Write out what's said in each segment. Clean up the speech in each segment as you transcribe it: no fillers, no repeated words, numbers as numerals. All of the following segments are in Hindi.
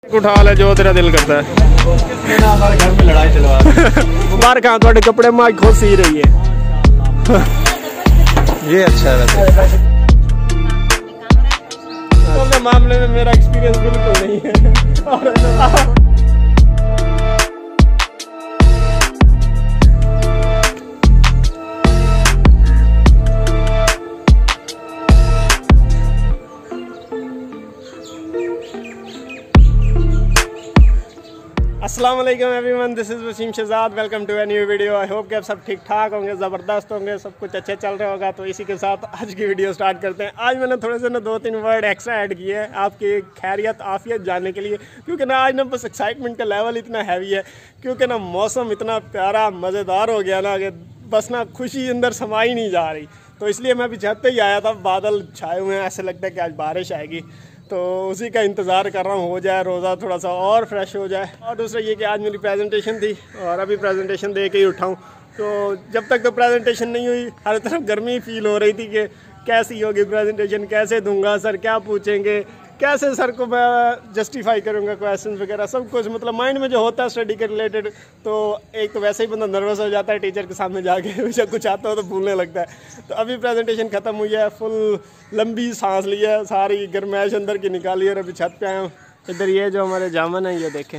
उठा ले जो तेरा दिल करता है। हमारे घर में लड़ाई चलवा बाहर कहाँ थोड़े कपड़े माँ खुद सी रही है। ये अच्छा है वैसे। तो मामले में मेरा एक्सपीरियंस बिल्कुल नहीं है। अस्सलाम वालेकुम everyone, this is Waseem Shahzad. Welcome to a new video. I hope कि आप सब ठीक ठाक होंगे, ज़बरदस्त होंगे, सब कुछ अच्छे चल रहा होगा। तो इसी के साथ आज की वीडियो स्टार्ट करते हैं। आज मैंने थोड़े से ना 2-3 वर्ड एक्स्ट्रा ऐड किए हैं आपकी खैरियत आफियत जानने के लिए, क्योंकि ना आज ना बस एक्साइटमेंट का लेवल इतना हैवी है, क्योंकि ना मौसम इतना प्यारा मज़ेदार हो गया ना कि बस ना खुशी अंदर समा ही नहीं जा रही। तो इसलिए मैं अभी छत पे ही आया था, बादल छाए हुए हैं, ऐसे लगता है कि आज बारिश आएगी। तो उसी का इंतज़ार कर रहा हूँ, हो जाए रोज़ा थोड़ा सा और फ्रेश हो जाए। और दूसरा ये कि आज मेरी प्रेजेंटेशन थी और अभी प्रेजेंटेशन दे के ही उठाऊँ। तो जब तक तो प्रेजेंटेशन नहीं हुई, हर तरफ गर्मी फील हो रही थी कि कैसी होगी प्रेजेंटेशन, कैसे दूंगा, सर क्या पूछेंगे, कैसे सर को मैं जस्टिफाई करूँगा क्वेश्चन वगैरह सब कुछ। मतलब माइंड में जो होता है स्टडी के रिलेटेड, तो एक तो वैसे ही बंदा नर्वस हो जाता है टीचर के सामने जाके, जब कुछ आता हो तो भूलने लगता है। तो अभी प्रेजेंटेशन ख़त्म हुई है, फुल लंबी सांस ली है, सारी गर्माइश अंदर की निकाली है और अभी छत पे आया हूँ। इधर ये जो हमारे जामुन है ये देखें,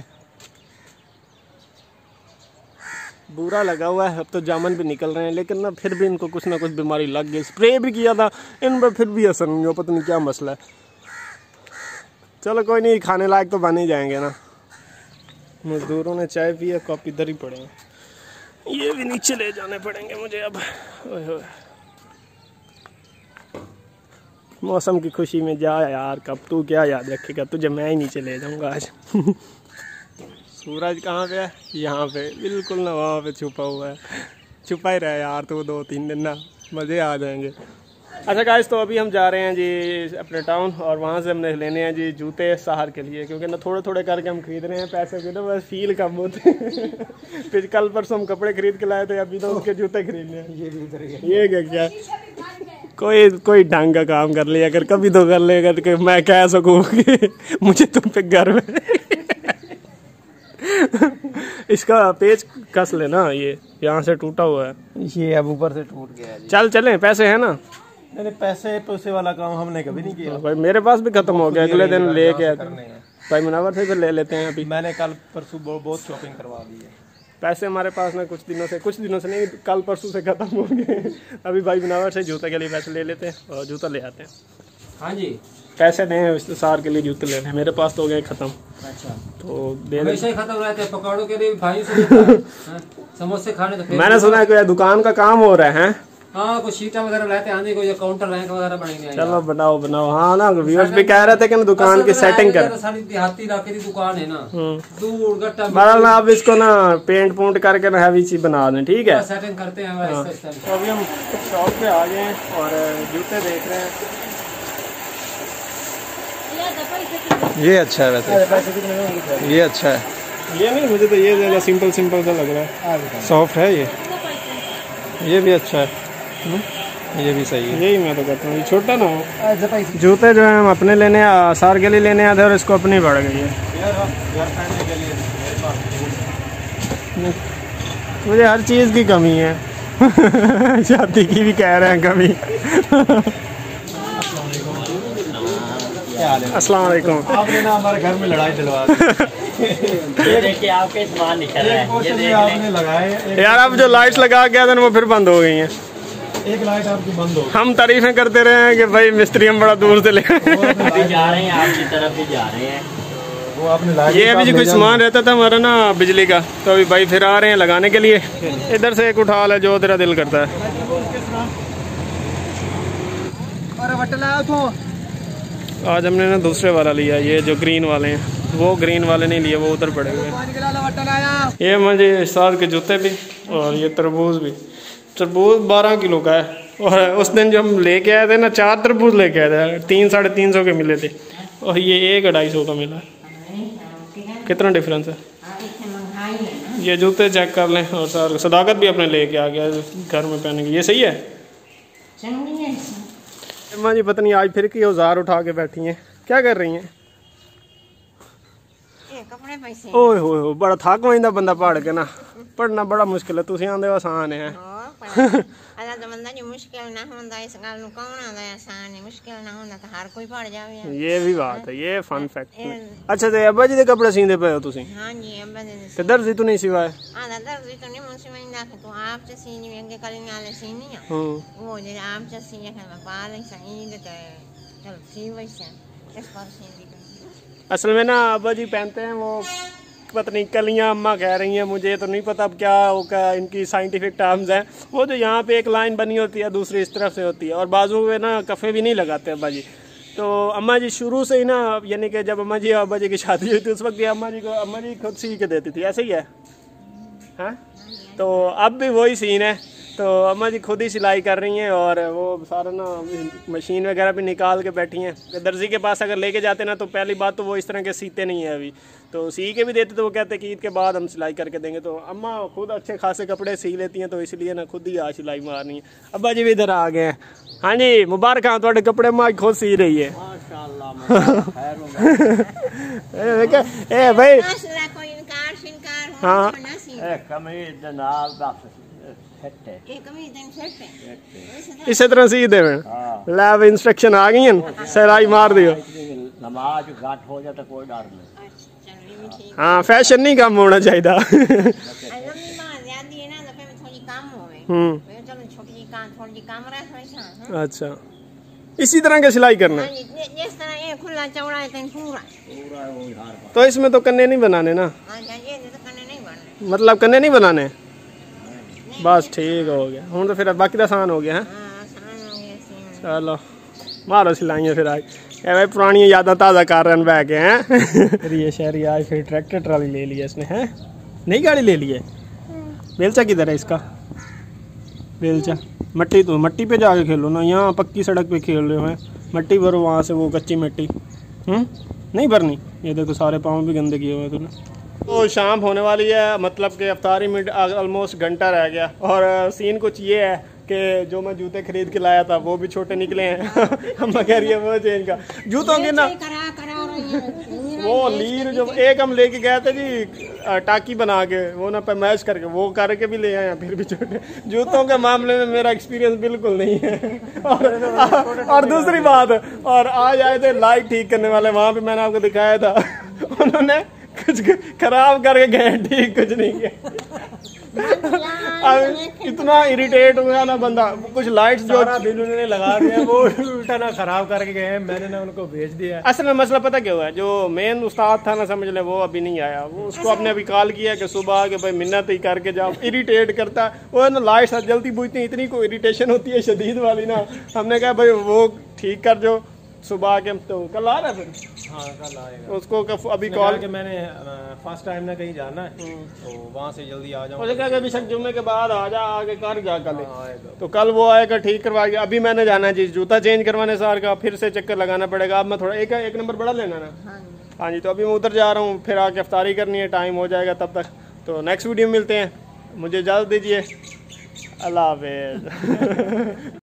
बुरा लगा हुआ है। अब तो जामुन भी निकल रहे हैं, लेकिन ना फिर भी इनको कुछ ना कुछ बीमारी लग गई। स्प्रे भी किया था इन पर, फिर भी असर नहीं हो, पता नहीं क्या मसला है। चलो कोई नहीं, खाने लायक तो बन ही जाएंगे ना। मजदूरों ने चाय पी है, कप इधर ही पड़े हैं, ये भी नीचे ले जाने पड़ेंगे मुझे अब। ओए मौसम की खुशी में जा यार, कब तू क्या याद रखेगा, तुझे मैं ही नीचे ले जाऊंगा आज। सूरज कहाँ पे है? यहाँ पे बिल्कुल ना, वहाँ पे छुपा हुआ है। छुपा ही रहे यार तो 2-3 दिन ना, मज़े आ जाएंगे। अच्छा गाइस, तो अभी हम जा रहे हैं जी अपने टाउन, और वहाँ से हमने लेने हैं जी जूते सहर के लिए, क्योंकि ना थोड़े थोड़े करके हम खरीद रहे हैं, पैसे के ना बस फील कम होते हैं। फिर कल परसों हम कपड़े खरीद के लाए थे, अभी तो उसके जूते खरीद लिए। ये क्या कोई ढंग का काम कर लिया, अगर कभी तो कर लेगा तो मैं कह सकूँ कि मुझे तुम पे गर्व है। इसका पेच कस लेना, ये यहाँ से टूटा हुआ है, ये अब ऊपर से टूट गया। चल चलें, पैसे है ना? नहीं, पैसे वाला काम हमने कभी नहीं किया भाई, मेरे पास भी खत्म हो गया, अगले दिन ले के भाई मुनावर से फिर ले लेते हैं। अभी मैंने कल परसों बहुत शॉपिंग करवा दी है। पैसे हमारे पास ना कुछ दिनों से नहीं, कल परसों से खत्म हो गए। अभी भाई मुनावर से जूते के लिए पैसे ले लेते हैं और जूता ले आते हैं। हाँ जी, पैसे नहीं सार के लिए जूते लेने हैं, मेरे पास तो हो गए खत्म। अच्छा, तो हमेशा ही खत्म रहते हैं। पकौड़ों के लिए भाई समोसे खाने तो मैंने सुना है कोई दुकान का काम हो रहा है। हाँ, कुछ शीटा वगैरह लाते आने को, या काउंटर रैंक वगैरह बनेंगे। चलो बनाओ। हाँ ना, व्यूअर्स भी कह रहे थे कि दुकान की सेटिंग कर। सारी देहाती इलाके की दुकान है ना, दूर गट्टा ना, अब इसको ना पेंट करके ना हैवी चीज बना दें, ठीक है? सेटिंग करते हैं। तो अभी हम शॉप पे आ गए हैं और जूते देख रहे हैं। ये अच्छा है वैसे, ये अच्छा है। ये नहीं, मुझे तो ये ज़्यादा सिंपल सा लग रहा है, सॉफ्ट है ये भी अच्छा है। ये भी सही है, यही मैं तो कहता हूँ। छोटा ना हो जूते जो है हम अपने लेने सार के लिए लेने आते और इसको अपनी बढ़ गई है। मुझे हर चीज़ की कमी है। शादी की भी कह रहे हैं कमी। अस्सलाम वालेकुम। आपने ना हमारे घर में लड़ाई चलवा दी। देखिए आपके सामान निकल रहा है, ये देखिए आपने लगाए यार। अब जो लाइट्स लगा गया था वो फिर बंद हो गई हैं। एक लाइट आपकी बंद हो। हम तारीफें करते रहे हैं कि भाई मिस्त्री हम बड़ा दूर से ले जा रहे हैं, आपकी तरफ भी जा रहे हैं। वो आपने ये अभी कुछ सामान रहता था हमारा ना बिजली का, तो अभी भाई फिर आ रहे हैं लगाने के लिए। इधर से एक उठा ले जो तेरा दिल करता है। आज हमने ना दूसरे वाला लिया, ये जो ग्रीन वाले हैं, वो ग्रीन वाले नहीं लिए, वो उधर पड़े हुए। ये मुझे साथ के जूते भी, और ये तरबूज भी। तरबूज 12 किलो का है, और उस दिन जब हम लेके आए थे ना 4 तरबूज लेके आए थे, 300-350 के मिले थे, और ये 1-250 का मिला। कितना डिफरेंस है। ये जूते चेक कर लें, और सर सदाकत भी अपने लेके आ गया घर में पहने की। ये सही है। अम्मा जी पता नहीं आज फिर की औजार उठा के बैठी हैं, क्या कर रही हैं? कपड़े पैसे ओए होए हो बड़ा थक वहिंदा बंदा पढ़ के ना पढ़ना बड़ा मुश्किल है तुसी आंदे हो आसान है और पढ़ा अदा तो बंदा जी मुश्किल ना होंदा इस गल नु कौन आंदा आसान है मुश्किल ना होंदा तो हर कोई पढ़ जावे ये भी बात है ये फन फैक्ट अच्छा ते अब्बा जी दे कपड़े सींदे पे हो तुसी हां जी अब्बा दे ते दर्जी तो नहीं सिवाए हां दर्जी तो नहीं मुझसे मैं ना तो आप से सीनी में कल नाले सीनी है वो जे आप से सीनी है मैं पा ले सही दे चल सी वैसे इस पर सीनी असल में ना अब्बा जी पहनते हैं वो पता नहीं कलियाँ अम्मा कह रही हैं मुझे तो नहीं पता अब क्या होगा इनकी साइंटिफिक टर्म्स हैं वो जो यहाँ पे एक लाइन बनी होती है दूसरी इस तरफ से होती है और बाजू में ना कफ़े भी नहीं लगाते अब्बा जी तो अम्मा जी शुरू से ही ना यानी कि जब अम्मा जी और अब्बा जी की शादी हुई थी उस वक्त अम्मा जी खुद सी के देती थी ऐसे ही है हाँ तो अब भी वही सीन है तो अम्मा जी खुद ही सिलाई कर रही हैं और वो सारा ना मशीन वगैरह भी निकाल के बैठी हैं दर्जी के पास अगर लेके जाते ना तो पहली बात तो वो इस तरह के सीते नहीं है अभी तो सी के भी देते तो वो कहते कि ईद के बाद हम सिलाई करके देंगे तो अम्मा खुद अच्छे खासे कपड़े सी लेती हैं तो इसलिए ना खुद ही आज सिलाई मारनी है अब्बा जी भी इधर आ गए हैं हाँ जी मुबारक हाँ थोड़े कपड़े माँ खुद सी रही है ए भाई हाँ इस तरह सी दे लैब इंस्ट्रक्शन आ गई हैं सिलाई मार दियो नमाज घट हो जाए तो कोई डर नहीं हाँ फैशन नहीं कम होना चाहिए अच्छा इसी तरह का सिलाई करना है तो इसमें तो कन्ने नहीं बनाने ना मतलब कन्ने नहीं बनाने बस ठीक हो गया हूँ तो फिर बाकी तो आसान हो गया है चलो मारो सिलाइए फिर आज भाई पुरानी यादें ताज़ा कर रहे हैं बह के हैं ये शहरी आज फिर ट्रैक्टर ट्राली ले लिया इसने हैं नई गाड़ी ले ली है बेलचा किधर है इसका बेलचा मट्टी तो मट्टी पे जाके खेलो ना यहाँ पक्की सड़क पे खेल रहे हो हैं मट्टी भरो वहाँ से वो कच्ची मिट्टी नहीं भरनी ये देखो सारे पाँव भी गंदे किए हुए हैं तूने तो शाम होने वाली है मतलब कि अफ्तारी में ऑलमोस्ट घंटा रह गया और सीन कुछ ये है कि जो मैं जूते खरीद के लाया था वो भी छोटे निकले हैं अम्मा कह रही है वो चेंज का जूतों के ना वो लीर जो एक हम लेके गए थे जी टाकी बना के वो ना पैमाइश करके वो करके भी ले आए फिर भी छोटे जूतों के मामले में मेरा एक्सपीरियंस बिल्कुल नहीं है और दूसरी बात और आज आए थे लाइट ठीक करने वाले वहाँ पे मैंने आपको दिखाया था उन्होंने कुछ खराब करके गए ठीक कुछ नहीं किया इतना इरिटेट हो गया ना बंदा कुछ लाइट्स जो बिल उन्होंने लगा दिया वो उल्टा ना खराब करके गए हैं मैंने ना उनको भेज दिया असल में मसला पता क्या हुआ है जो मेन उस्ताद था ना समझ ले वो अभी नहीं आया वो उसको आपने अभी कॉल किया कि सुबह के भाई मिन्नत ही करके जाओ इरिटेट करता वो ना लाइट्स जल्दी बुझती इतनी को इरिटेशन होती है शदीद वाली ना हमने कहा भाई वो ठीक कर जो सुबह के तो कल आ रहा है फिर हाँ कल आएगा उसको अभी कॉल के मैंने फर्स्ट टाइम ना कहीं जाना है तो वहाँ से जल्दी आ जाऊँ क्या अभी शक जुम्मे के बाद आ जा आगे कर जा कल तो कल वो आएगा ठीक करवाएगा अभी मैंने जाना है जी जूता चेंज करवाने सार का फिर से चक्कर लगाना पड़ेगा अब मैं थोड़ा एक नंबर बड़ा लेना ना हाँ जी तो अभी मैं उधर जा रहा हूँ फिर आके अफ्तारी करनी है टाइम हो जाएगा तब तक तो नेक्स्ट वीडियो में मिलते हैं मुझे इजाज़त दीजिए अल्लाह हाफ़िज़